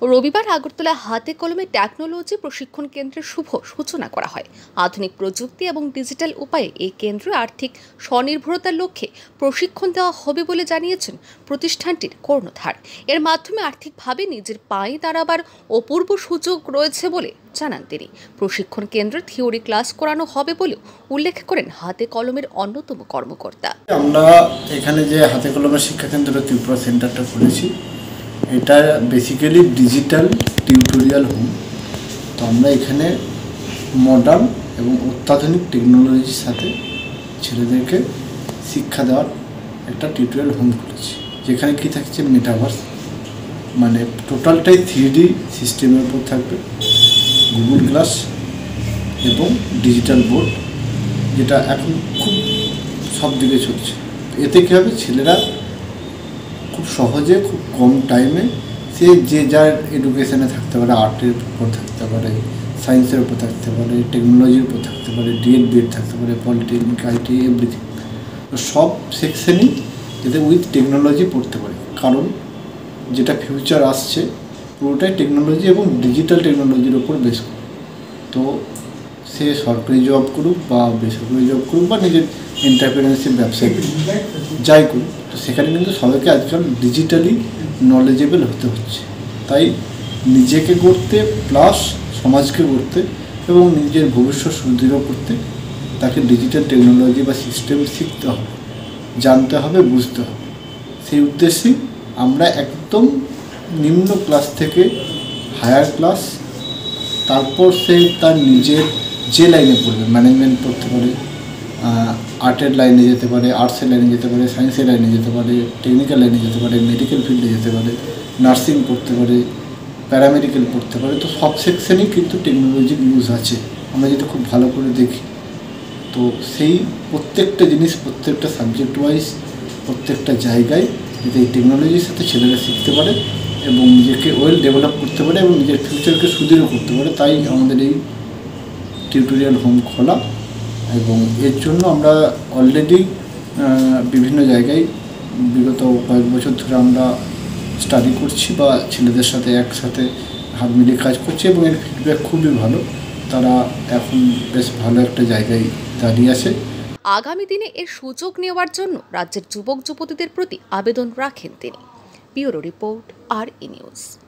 রবিবার আগরতলা হাতে কলমে টেকনোলজি প্রশিক্ষণ কেন্দ্রের শুভ সূচনা করা হয়। আধুনিক প্রযুক্তি এবং ডিজিটাল উপায়ে এই কেন্দ্রে আর্থিক স্বনির্ভরতার লক্ষ্যে প্রশিক্ষণ দেওয়া হবে বলে জানিয়েছেন প্রতিষ্ঠানটির কর্ণধার। এর মাধ্যমে আর্থিকভাবে নিজের পায়ে দাঁড়াবার অপূর্ব সুযোগ রয়েছে বলে জানান তিনি। প্রশিক্ষণ কেন্দ্রে থিওরি ক্লাস করানো হবে বলেও উল্লেখ করেন হাতে কলমের অন্যতম কর্মকর্তা। আমরা এখানে যে হাতে কলমের শিক্ষা কেন্দ্র ত্রিপুরা সেন্টারটা খুলেছি, এটা বেসিক্যালি ডিজিটাল টিউটোরিয়াল হোম। তো আমরা এখানে মডার্ন এবং অত্যাধুনিক টেকনোলজির সাথে ছেলেদেরকে শিক্ষা দেওয়ার একটা টিউটোরিয়াল হোম খুলেছি, যেখানে কি থাকছে মেটাভার্স, মানে টোটালটাই 3D সিস্টেমের উপর থাকবে, গুগল গ্লাস এবং ডিজিটাল বোর্ড, যেটা এখন খুব সব দিকে চলছে। এতে কী হবে, ছেলেরা খুব সহজে খুব কম টাইমে সে যে যার এডুকেশানে থাকতে পারে, আর্টের উপর থাকতে পারে, সায়েন্সের উপর থাকতে পারে, টেকনোলজির উপর থাকতে পারে, ডিএড বিএড থাকতে পারে, পলিটেকনিক, আইটি, এভরিথিং। তো সব সেকশনই যাতে উইথ টেকনোলজি পড়তে পারে, কারণ যেটা ফিউচার আসছে পুরোটাই টেকনোলজি এবং ডিজিটাল টেকনোলজির ওপর বেস করে। তো সে সরকারি জব করুক বা বেসরকারি জব করুক বা নিজের এন্টারপ্রেনারশিপ ব্যবসায় যাই করুক, তো সেখানে কিন্তু সবাইকে আজকাল ডিজিটালি নলেজেবল হতে হচ্ছে। তাই নিজেকে গড়তে প্লাস সমাজকে গড়তে এবং নিজের ভবিষ্যৎ সুদৃঢ় করতে তাকে ডিজিটাল টেকনোলজি বা সিস্টেম শিখতে হবে, জানতে হবে, বুঝতে হবে। সেই উদ্দেশ্যেই আমরা একদম নিম্ন ক্লাস থেকে হায়ার ক্লাস, তারপর সে তার নিজের যে লাইনে পড়বে, ম্যানেজমেন্ট পড়তে পারে, আর্টের লাইনে যেতে পারে, আর্টসের লাইনে যেতে পারে, সায়েন্সের লাইনে যেতে পারে, টেকনিক্যাল লাইনে যেতে পারে, মেডিকেল ফিল্ডে যেতে পারে, নার্সিং পড়তে পারে, প্যারামেডিক্যাল পড়তে পারে। তো সব সেকশনেই কিন্তু টেকনোলজির ইউজ আছে আমরা যদি খুব ভালো করে দেখি। তো সেই প্রত্যেকটা জিনিস, প্রত্যেকটা সাবজেক্ট ওয়াইজ, প্রত্যেকটা জায়গায় যদি এই টেকনোলজির সাথে ছেলেরা শিখতে পারে এবং নিজেকে ওয়েল ডেভেলপ করতে পারে এবং নিজের ফিউচারকে সুদৃঢ় করতে পারে, তাই আমাদের এই টিউটোরিয়াল হোম খোলা। এবং এর জন্য আমরা অলরেডি বিভিন্ন জায়গায় বিগত কয়েক বছর ধরে আমরা স্টাডি করছি বা ছেলেদের সাথে একসাথে হাত মিলিয়ে কাজ করছি এবং এর ফিডব্যাক খুবই ভালো। তারা এখন বেশ ভালো একটা জায়গায় দাঁড়িয়ে আছে। আগামী দিনে এর সুযোগ নেওয়ার জন্য রাজ্যের যুবক যুবতীদের প্রতি আবেদন রাখেন তিনি। Bureau report, RE news.